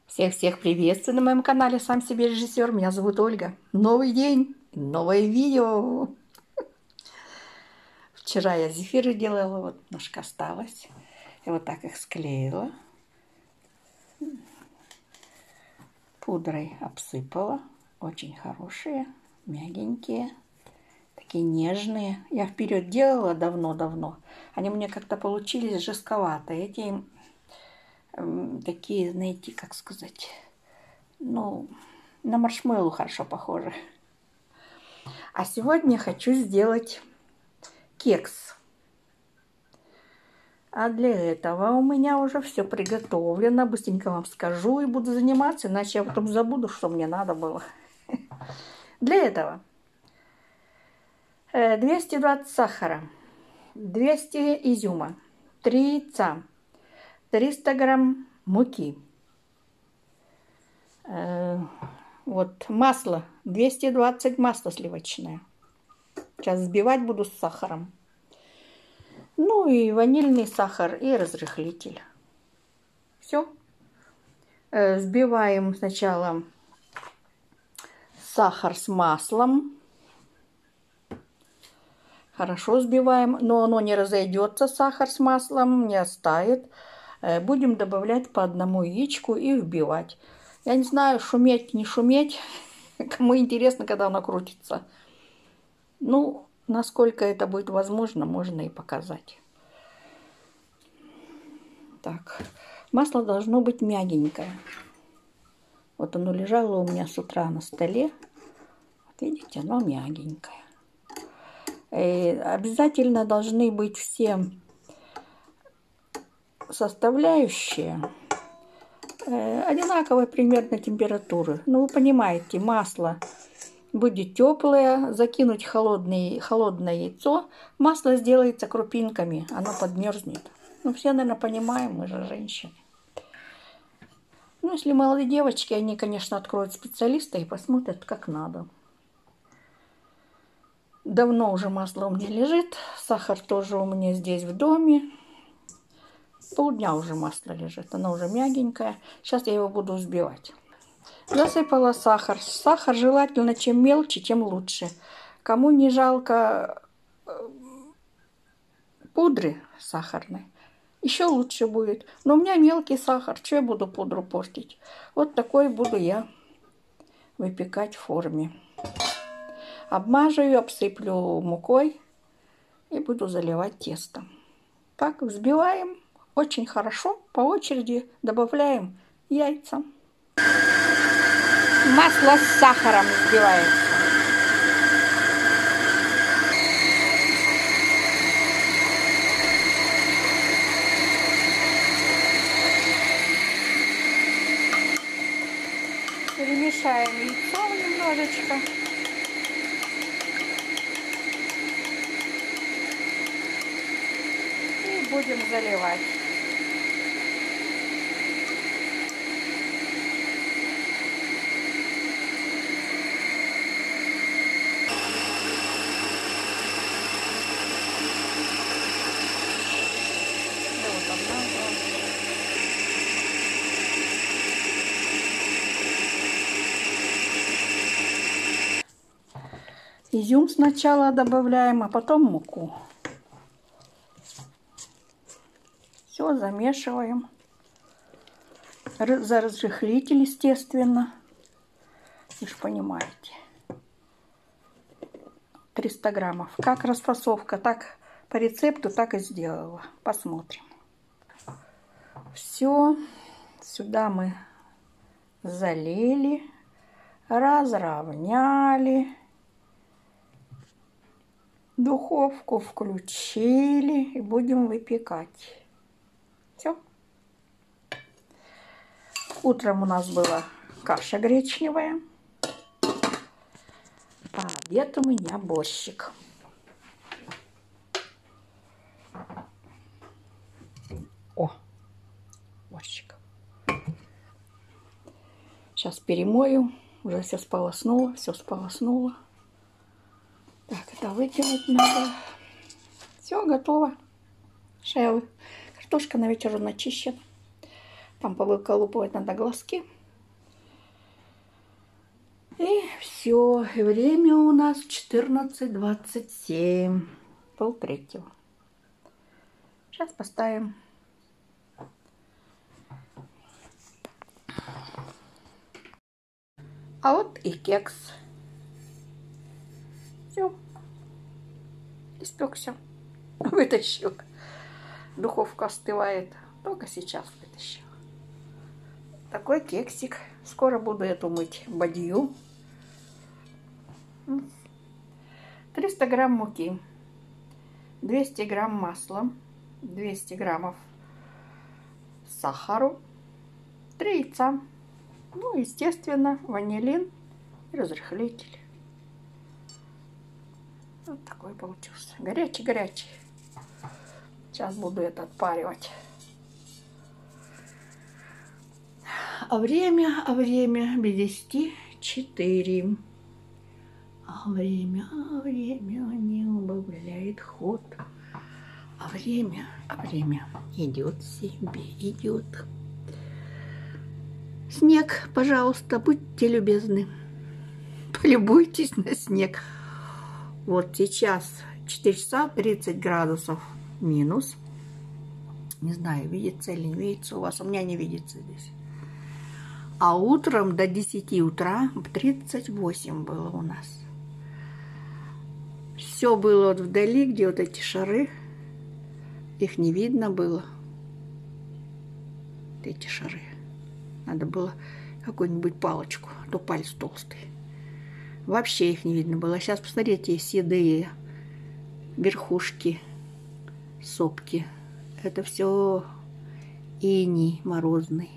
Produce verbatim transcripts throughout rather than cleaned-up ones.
Всех-всех приветствую на моем канале «Сам себе режиссер». Меня зовут Ольга. Новый день, новое видео. Вчера я зефиры делала, вот немножко осталось. Я вот так их склеила. Пудрой обсыпала. Очень хорошие, мягенькие, такие нежные. Я вперед делала давно-давно. Они мне как-то получились жестковатые. Эти э, такие, знаете, как сказать... Ну, на маршмеллоу хорошо похоже. А сегодня хочу сделать кекс. А для этого у меня уже все приготовлено. Быстренько вам скажу и буду заниматься, иначе я потом забуду, что мне надо было. Для этого двести двадцать сахара, двести изюма, три яйца, триста грамм муки. Вот масло, двести двадцать масло сливочное. Сейчас взбивать буду с сахаром. Ну и ванильный сахар и разрыхлитель. Все. Взбиваем сначала сахар с маслом. Хорошо взбиваем, но оно не разойдется, сахар с маслом, не оставит. Будем добавлять по одному яичку и вбивать. Я не знаю, шуметь, не шуметь. Кому интересно, когда оно крутится. Ну, насколько это будет возможно, можно и показать. Так, масло должно быть мягенькое. Вот оно лежало у меня с утра на столе. Вот видите, оно мягенькое. И обязательно должны быть все составляющие одинаковой примерно температуры. Ну, вы понимаете, масло будет теплое, закинуть холодное, холодное яйцо, масло сделается крупинками, оно подмерзнет. Ну, все, наверное, понимаем, мы же женщины. Ну, если молодые девочки, они, конечно, откроют специалиста и посмотрят, как надо. Давно уже масло у меня лежит, сахар тоже у меня здесь в доме. Полдня уже масло лежит, оно уже мягенькое. Сейчас я его буду взбивать. Засыпала сахар. Сахар желательно, чем мельче, тем лучше. Кому не жалко пудры сахарной, еще лучше будет. Но у меня мелкий сахар, что я буду пудру портить? Вот такой буду я выпекать в форме. Обмажу ее, обсыплю мукой и буду заливать тесто. Так, взбиваем. Очень хорошо. По очереди добавляем яйца. Масло с сахаром взбивается. Перемешаем яйцо немножечко. И будем заливать. Изюм сначала добавляем, а потом муку. Все замешиваем. За разрыхлитель, естественно. Вы же понимаете. триста граммов. Как расфасовка, так по рецепту, так и сделала. Посмотрим. Все. Сюда мы залили, разровняли. Духовку включили и будем выпекать. Все. Утром у нас была каша гречневая. А обед у меня борщик. О, борщик. Сейчас перемою. Уже все сполоснула, все сполоснула. Так, это выкинуть надо. Все, готово. Шелы. Картошка на вечер начищена. Там повыколупывать надо глазки. И все, время у нас четырнадцать двадцать семь, полтретьего. Сейчас поставим. А вот и кекс. Все. Испекся. Вытащил. Духовка остывает. Только сейчас вытащил. Такой кексик. Скоро буду эту мыть бадью. триста грамм муки. двести грамм масла. двести граммов сахару. три яйца. Ну, естественно, ванилин и разрыхлитель. Вот такой получился. Горячий-горячий. Сейчас буду это отпаривать. А время, а время без десяти четыре. А время, а время не убавляет ход. А время, а время идет себе, идет. Снег, пожалуйста, будьте любезны. Полюбуйтесь на снег. Вот сейчас четыре часа тридцать градусов минус. Не знаю, видится или не видится у вас. У меня не видится здесь. А утром до десяти утра тридцать восемь было у нас. Все было вот вдали, где вот эти шары. Их не видно было. Вот эти шары. Надо было какую-нибудь палочку, а то палец толстый. Вообще их не видно было. Сейчас, посмотрите, седые верхушки, сопки. Это все иней морозный.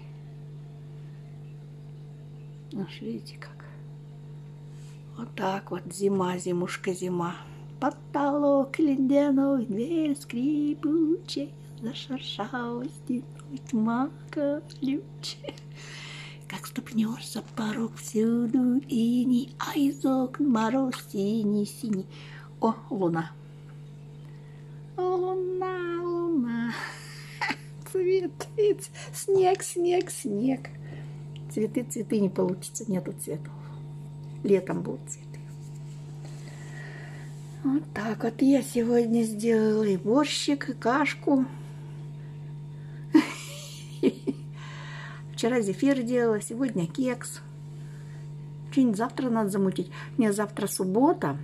Ну, видите как. Вот так вот зима, зимушка, зима. Потолок ледяной, дверь скрипучая, зашуршала стеной тьма колючая. Как ступнешь за порог, всюду иней, а из окон мороз синий-синий. О, луна. Луна, луна. Цветы, снег, снег, снег. Цветы, цветы не получится, нету цветов. Летом будут цветы. Вот так вот я сегодня сделала и борщик, и кашку. Вчера зефир делала, сегодня кекс. Что-нибудь завтра надо замутить. Мне завтра суббота.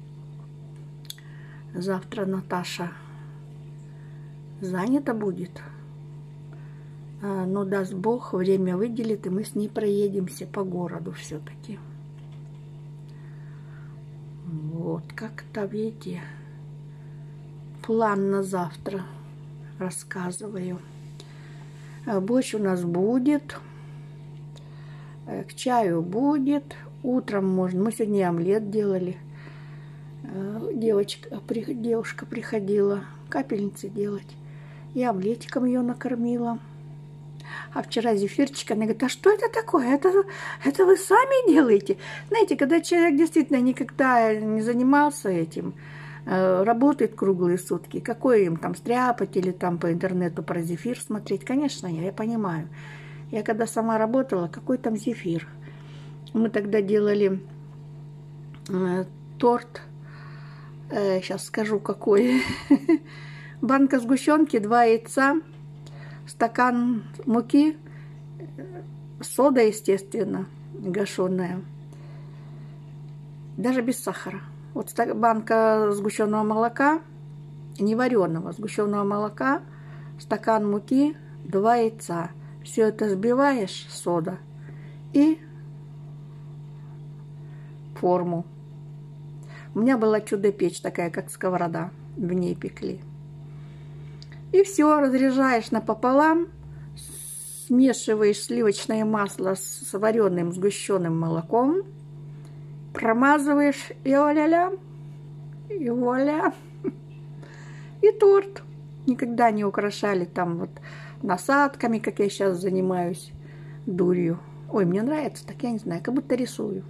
Завтра Наташа занята будет. Но даст Бог, время выделит, и мы с ней проедемся по городу все-таки. Вот, как-то, видите, план на завтра рассказываю. Борщ у нас будет, к чаю будет, утром можно. Мы сегодня омлет делали. Девочка, девушка приходила капельницы делать. Я омлетиком ее накормила. А вчера зефирчик, она говорит, а что это такое? Это, это вы сами делаете? Знаете, когда человек действительно никогда не занимался этим, работает круглые сутки, какой им там стряпать или там по интернету про зефир смотреть? Конечно, я, я понимаю. Я когда сама работала, какой там зефир? Мы тогда делали э, торт, э, сейчас скажу какой. Банка сгущенки, два яйца, стакан муки, сода, естественно, гашеная, даже без сахара. Вот банка сгущенного молока, не вареного, сгущенного молока, стакан муки, два яйца. Все это взбиваешь, сода, и форму. У меня была чудо-печь такая, как сковорода, в ней пекли. И все, разрежаешь напополам, смешиваешь сливочное масло с вареным сгущенным молоком, промазываешь, и о-ля-ля, и вуаля. И торт. Никогда не украшали там вот насадками, как я сейчас занимаюсь дурью. Ой, мне нравится, так я не знаю, как будто рисую.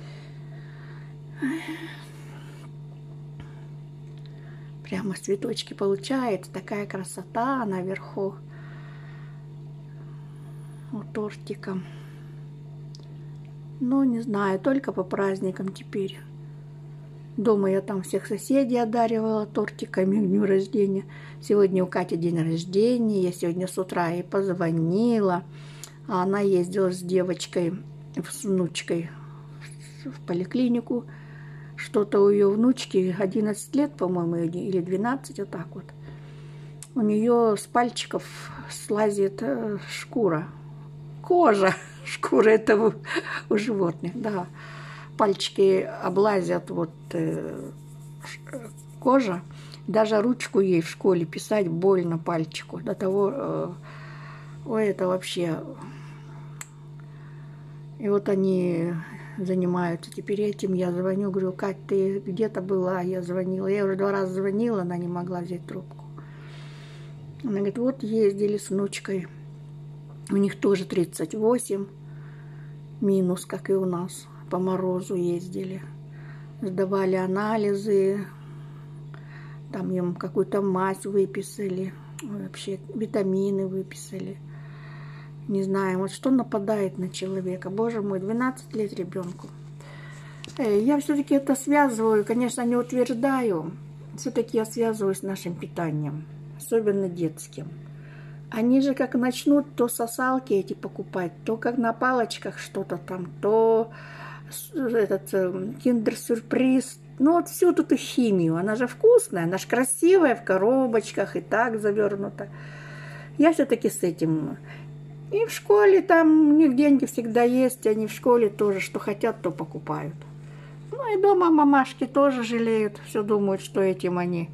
Прямо цветочки получается, такая красота наверху у тортика. Ну, не знаю, только по праздникам теперь. Дома я там всех соседей одаривала тортиками к дню рождения. Сегодня у Кати день рождения. Я сегодня с утра ей позвонила. А она ездила с девочкой, с внучкой в поликлинику. Что-то у ее внучки одиннадцать лет, по-моему, или двенадцать, вот так вот. У нее с пальчиков слазит шкура. Кожа. Шкура это у, у животных, да. Пальчики облазят вот э, кожа. Даже ручку ей в школе писать больно пальчику. До того, э, ой, это вообще... И вот они занимаются теперь этим. Я звоню, говорю: Кать, ты где-то была? Я звонила. Я уже два раза звонила, она не могла взять трубку. Она говорит: вот ездили с внучкой. У них тоже тридцать восемь. Минус, как и у нас. По морозу ездили. Сдавали анализы. Там им какую-то мазь выписали. Вообще витамины выписали. Не знаю, вот что нападает на человека. Боже мой, двенадцать лет ребенку. Я все-таки это связываю, конечно, не утверждаю. Все-таки я связываю с нашим питанием. Особенно детским. Они же как начнут то сосалки эти покупать, то как на палочках что-то там, то этот киндер-сюрприз. Ну вот всю эту химию. Она же вкусная, она же красивая в коробочках и так завернута. Я все-таки с этим... И в школе там у них деньги всегда есть, они в школе тоже, что хотят, то покупают. Ну и дома мамашки тоже жалеют, все думают, что этим они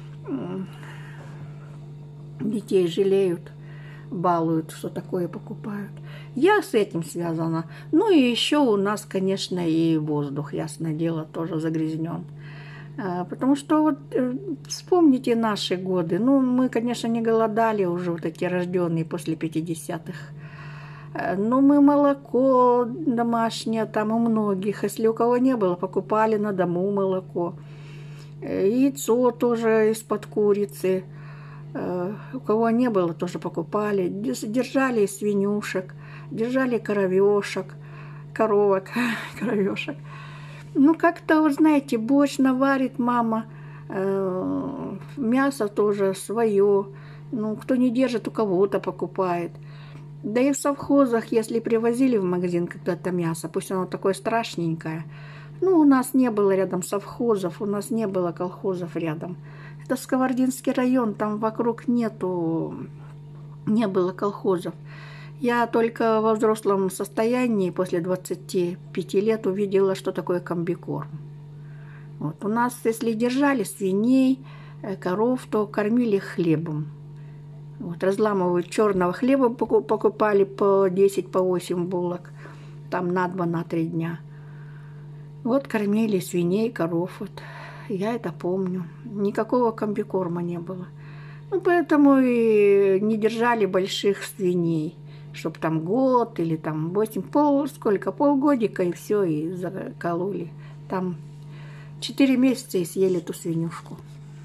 детей жалеют, балуют, что такое покупают. Я с этим связана. Ну и еще у нас, конечно, и воздух, ясное дело, тоже загрязнен. Потому что вот вспомните наши годы. Ну, мы, конечно, не голодали уже, вот эти рожденные после пятидесятых. Но мы молоко домашнее там у многих. Если у кого не было, покупали на дому молоко. Яйцо тоже из-под курицы. У кого не было, тоже покупали. Держали свинюшек, держали коровешек, коровок, коровешек. Ну, как-то, вот знаете, борщ наварит мама, э, мясо тоже свое. Ну, кто не держит, у кого-то покупает. Да и в совхозах, если привозили в магазин когда-то мясо, пусть оно такое страшненькое. Ну, у нас не было рядом совхозов, у нас не было колхозов рядом. Это Сковородинский район, там вокруг нету, не было колхозов. Я только во взрослом состоянии после двадцати пяти лет увидела, что такое комбикорм. Вот. У нас, если держали свиней, коров, то кормили хлебом. Вот. Разламывают черного хлеба, покупали по десять, по восемь булок, там на два, на три дня. Вот кормили свиней, коров. Вот. Я это помню. Никакого комбикорма не было. Ну, поэтому и не держали больших свиней. Чтобы там год или там восемь, пол, сколько, полгодика, и все, и закололи. Там четыре месяца и съели эту свинюшку.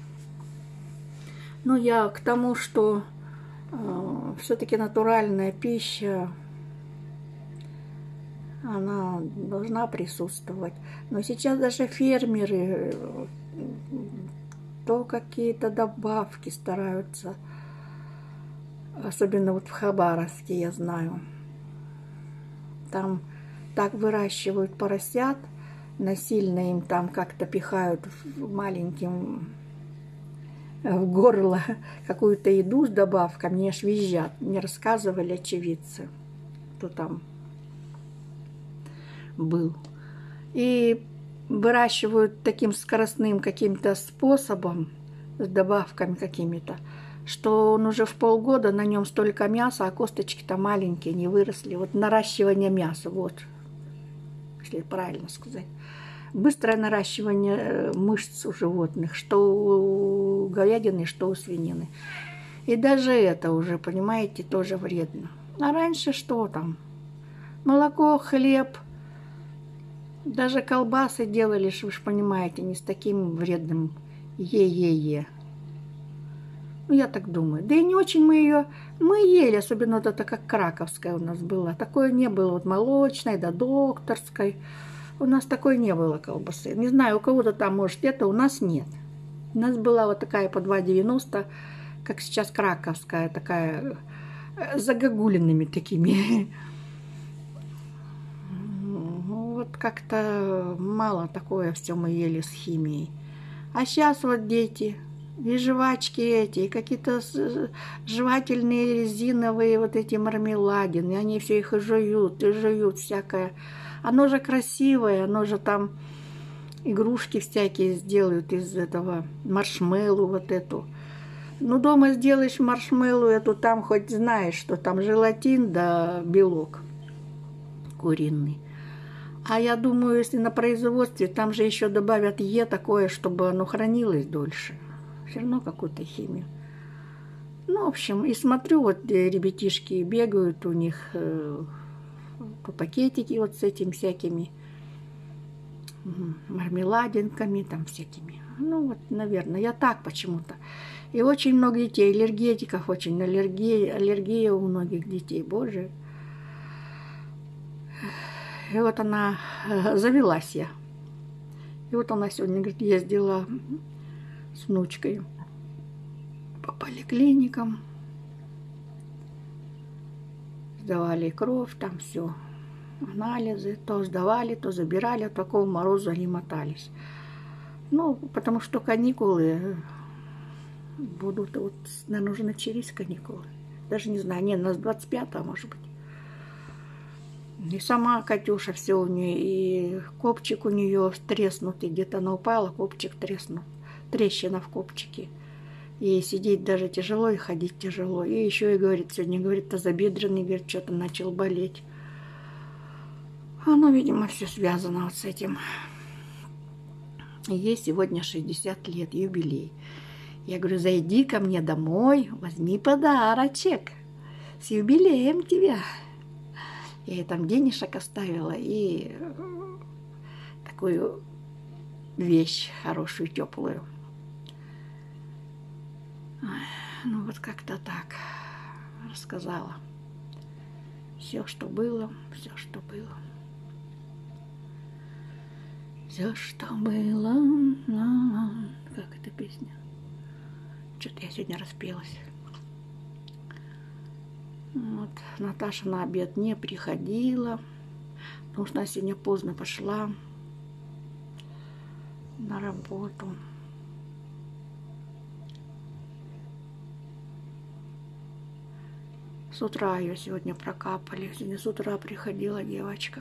Ну, я к тому, что э, все-таки натуральная пища, она должна присутствовать. Но сейчас даже фермеры то какие-то добавки стараются. Особенно вот в Хабаровске, я знаю. Там так выращивают поросят, насильно им там как-то пихают в маленьким в горло какую-то еду с добавками, мне аж визжат. Мне рассказывали очевидцы, кто там был. И выращивают таким скоростным каким-то способом, с добавками какими-то, что он уже в полгода, на нем столько мяса, а косточки-то маленькие, не выросли. Вот наращивание мяса, вот, если правильно сказать. Быстрое наращивание мышц у животных, что у говядины, что у свинины. И даже это уже, понимаете, тоже вредно. А раньше что там? Молоко, хлеб, даже колбасы делали, вы же понимаете, не с таким вредным е-е-е. Ну, я так думаю. Да и не очень мы ее Мы ели, особенно вот это, как краковская у нас была. Такое не было, вот молочной, да докторской. У нас такой не было колбасы. Не знаю, у кого-то там, может, это, у нас нет. У нас была вот такая по два девяносто, как сейчас краковская, такая с загогулинами такими. Вот как-то мало такое все мы ели с химией. А сейчас вот дети, и жвачки эти, и какие-то жевательные резиновые вот эти мармеладины, они все их и жуют, и жуют всякое. Оно же красивое, оно же там игрушки всякие сделают из этого маршмеллоу вот эту. Ну, дома сделаешь маршмеллоу эту, там хоть знаешь, что там желатин да белок куриный. А я думаю, если на производстве, там же еще добавят Е такое, чтобы оно хранилось дольше. Все равно какую-то химию. Ну, в общем, и смотрю, вот ребятишки бегают, у них э, по пакетики вот с этими всякими мармеладинками, там всякими. Ну, вот, наверное, я так почему-то. И очень много детей, аллергетиков, очень аллергия, аллергия у многих детей, боже. И вот она, завелась я. И вот она сегодня, говорит, ездила с внучкой по поликлиникам. Сдавали кровь, там все. Анализы. То сдавали, то забирали. От такого мороза они мотались. Ну, потому что каникулы будут, вот, наверное, уже начались каникулы. Даже не знаю, нет, у нас двадцать пятого, может быть. И сама Катюша все у нее, и копчик у нее треснутый, где-то она упала, копчик треснул, трещина в копчике. И сидеть даже тяжело, и ходить тяжело. И еще и говорит, сегодня, говорит, тазобедренный, говорит, что-то начал болеть. Оно, видимо, все связано вот с этим. И ей сегодня шестьдесят лет, юбилей. Я говорю, зайди ко мне домой, возьми подарочек. С юбилеем тебя. Я ей там денежек оставила и такую вещь хорошую, теплую. Ну вот как-то так рассказала. Все, что было, все, что было. Все, что было. Как эта песня? Что-то я сегодня распелась. Вот. Наташа на обед не приходила, потому что она сегодня поздно пошла на работу. С утра ее сегодня прокапали. Сегодня с утра приходила девочка.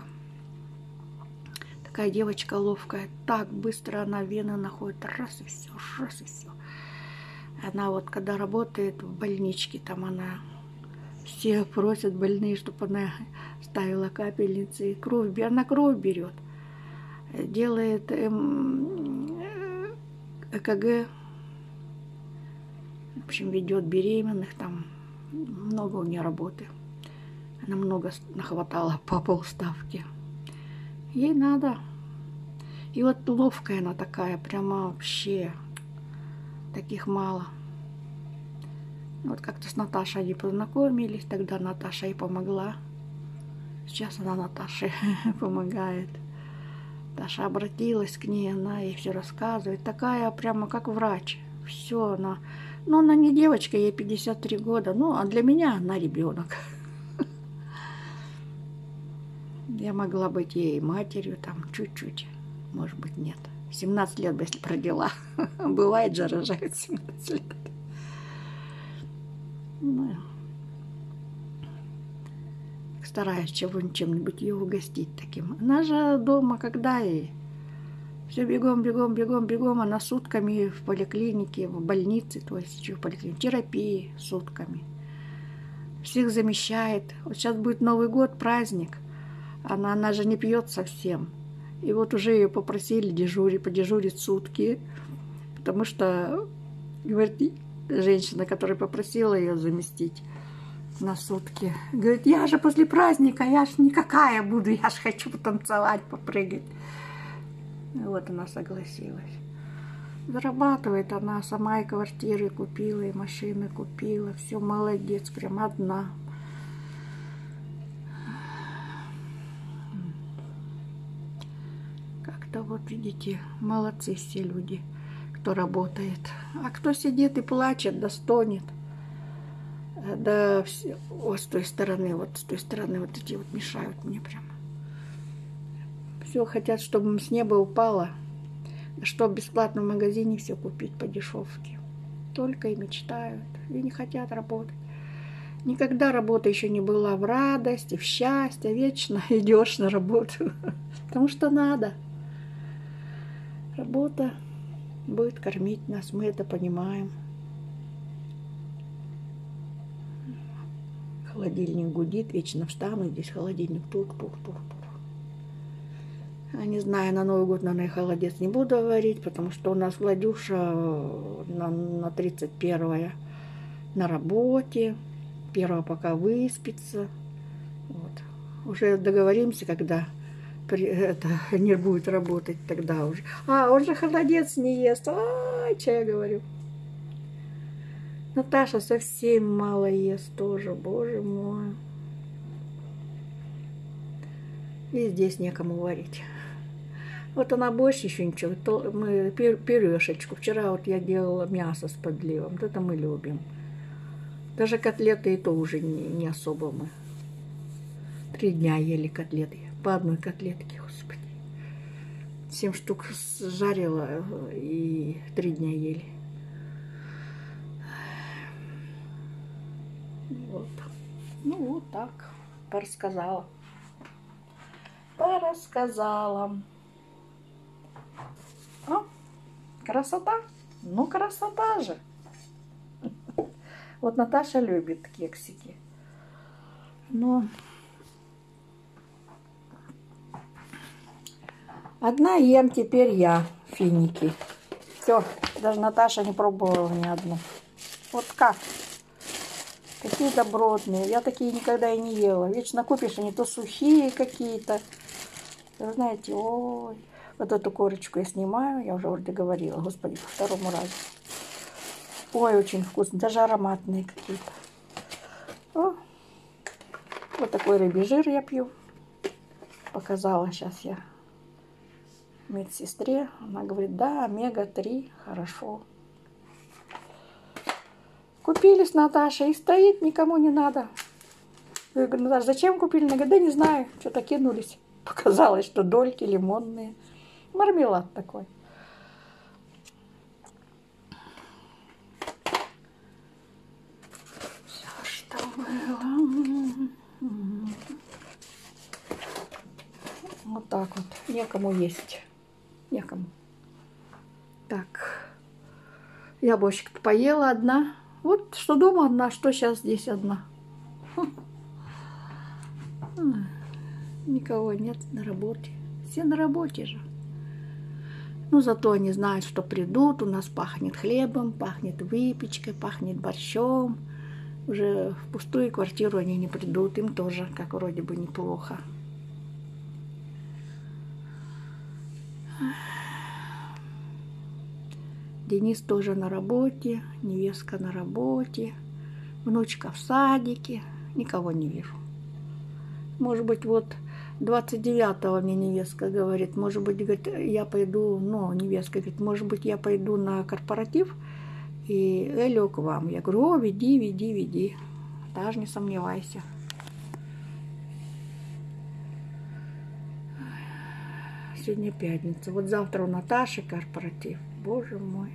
Такая девочка ловкая. Так быстро она вены находит. Раз и все, раз и все. Она вот когда работает в больничке, там она... Все просят больные, чтобы она ставила капельницы. И кровь, она кровь берет. Делает эм, ЭКГ. В общем, ведет беременных. Там много у нее работы. Она много нахватала по полставки. Ей надо. И вот ловкая она такая. Прямо вообще. Таких мало. Вот как-то с Наташей они познакомились, тогда Наташа ей помогла. Сейчас она Наташе помогает. Таша обратилась к ней, она ей все рассказывает. Такая прямо как врач. Все она. Ну, она не девочка, ей пятьдесят три года. Ну, а для меня она ребенок. Я могла быть ей матерью, там, чуть-чуть. Может быть, нет. семнадцать лет бы, если родила. Бывает же, рожают семнадцать лет. Ну, стараюсь чем-нибудь ее угостить таким. Она же дома, когда и все бегом, бегом, бегом, бегом. Она сутками в поликлинике, в больнице, то есть в поликлинике, терапии сутками. Всех замещает. Вот сейчас будет Новый год, праздник. Она, она же не пьет совсем. И вот уже ее попросили дежурить, подежурить сутки. Потому что, говорит, женщина, которая попросила ее заместить на сутки, говорит, я же после праздника, я ж никакая буду, я ж хочу потанцевать, попрыгать. И вот она согласилась. Зарабатывает она, сама и квартиры купила, и машины купила. Все, молодец, прям одна. Как-то вот, видите, молодцы все люди, кто работает. А кто сидит и плачет, да стонет. Да, все, вот с той стороны, вот с той стороны вот эти вот мешают мне прямо. Все хотят, чтобы с неба упало, чтобы бесплатно в магазине все купить по дешевке. Только и мечтают, и не хотят работать. Никогда работа еще не была в радости, в счастье. Вечно идешь на работу, потому что надо. Работа будет кормить нас, мы это понимаем. Холодильник гудит, вечно встану, здесь холодильник тур-тур-тур-тур. А не знаю, на Новый год, наверное, холодец не буду говорить, потому что у нас Владюша на, на тридцать первое на работе, первого пока выспится. Вот. Уже договоримся, когда при, это, не будет работать, тогда уже. А, он же холодец не ест. Ай, что я говорю. Наташа совсем мало ест тоже, боже мой. И здесь некому варить. Вот она больше еще ничего. То мы пюрешечку. Вчера вот я делала мясо с подливом. Вот это мы любим. Даже котлеты и то уже не, не особо мы. Три дня ели котлеты. По одной котлетке, господи. Семь штук жарила и три дня ели. Вот. Ну вот так. Порассказала. Порассказала. О, красота. Ну, красота же. Вот Наташа любит кексики. Но одна ем теперь я финики. Все, даже Наташа не пробовала ни одну. Вот как? Такие добротные. Я такие никогда и не ела. Вечно купишь, они то сухие какие-то. Вы знаете, ой. Вот эту корочку я снимаю. Я уже вроде говорила. Господи, по второму разу. Ой, очень вкусно. Даже ароматные какие-то. О, вот такой рыбий жир я пью. Показала сейчас я медсестре. Она говорит, да, омега три, хорошо. Купили с Наташей и стоит, никому не надо. Я говорю, Наташа, зачем купили? Она говорит, да не знаю, что-то кинулись. Показалось, что дольки лимонные. Мармелад такой. Все, что было. Вот так вот. Некому есть. Некому. Так. Яблочко поела одна. Вот что дома одна, что сейчас здесь одна. Никого нет на работе. Все на работе же. Ну, зато они знают, что придут. У нас пахнет хлебом, пахнет выпечкой, пахнет борщом. Уже в пустую квартиру они не придут. Им тоже, как вроде бы, неплохо. Денис тоже на работе, невестка на работе, внучка в садике. Никого не вижу. Может быть, вот двадцать девятого мне невестка говорит, может быть, говорит, я пойду, ну, невестка говорит, может быть, я пойду на корпоратив и Элю к вам. Я говорю, о, веди, веди, веди. Даже не сомневайся. Сегодня пятница. Вот завтра у Наташи корпоратив. Боже мой.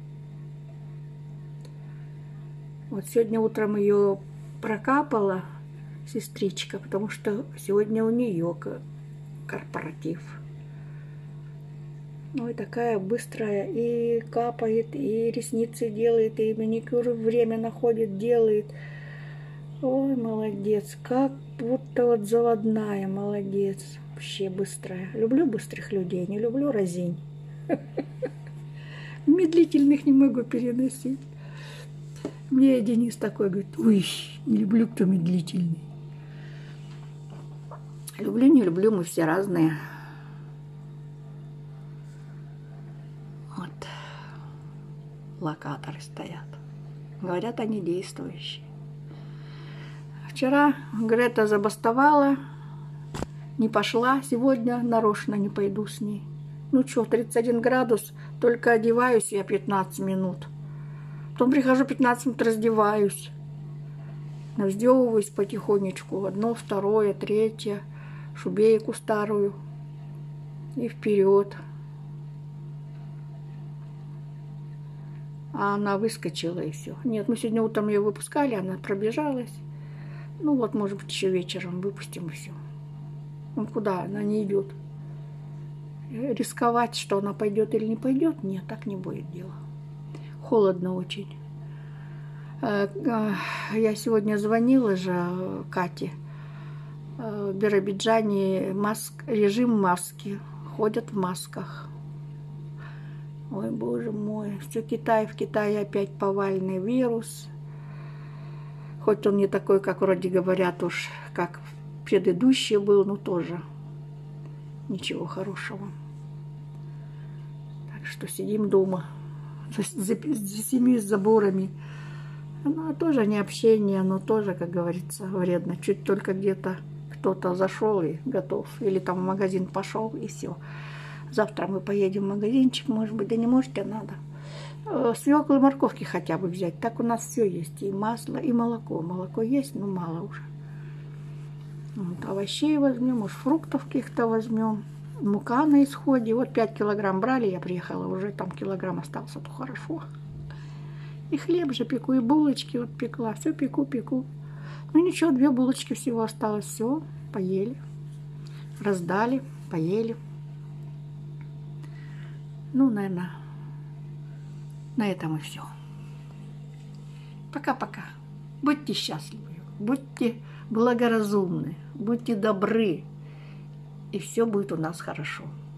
Вот сегодня утром ее прокапала сестричка, потому что сегодня у нее корпоратив. Ну и такая быстрая, и капает, и ресницы делает, и маникюр время находит, делает. Ой, молодец, как будто вот заводная, молодец. Вообще быстрая. Люблю быстрых людей, не люблю разинь. Медлительных не могу переносить. Мне Денис такой говорит, ой, не люблю, кто медлительный. Люблю, не люблю, мы все разные. Вот. локаторы стоят. Говорят, они действующие. Вчера Грета забастовала, не пошла. Сегодня нарочно не пойду с ней. Ну что, тридцать один градус, только одеваюсь я пятнадцать минут. Потом прихожу, пятнадцать минут раздеваюсь. Навздевываюсь потихонечку. Одно, второе, третье. Шубейку старую. И вперед. А она выскочила и все. Нет, мы сегодня утром ее выпускали, она пробежалась. Ну вот, может быть, еще вечером выпустим и все. Ну куда она не идет? Рисковать, что она пойдет или не пойдет, нет, так не будет дела. Холодно очень. Я сегодня звонила же Кате. В Биробиджане маск, режим маски. Ходят в масках. Ой, боже мой. Все Китай. В Китае опять повальный вирус. Хоть он не такой, как вроде говорят уж, как предыдущий был, но тоже ничего хорошего. Так что сидим дома за, за, за семью заборами. Ну, тоже не общение, но тоже, как говорится, вредно. Чуть только где-то кто-то зашел и готов. Или там в магазин пошел, и все. Завтра мы поедем в магазинчик, может быть, да не можете, надо. Свеклы и морковки хотя бы взять. Так у нас все есть. И масло, и молоко. Молоко есть, но мало уже. Вот, овощей возьмем, может, фруктов каких-то возьмем. Мука на исходе. Вот пять килограмм брали, я приехала, уже там килограмм остался, то хорошо. И хлеб же пеку, и булочки вот пекла. Все пеку, пеку. Ну ничего, две булочки всего осталось. Все, поели. Раздали, поели. Ну, наверное, на этом и все. Пока-пока. Будьте счастливы, будьте благоразумны, будьте добры. И все будет у нас хорошо.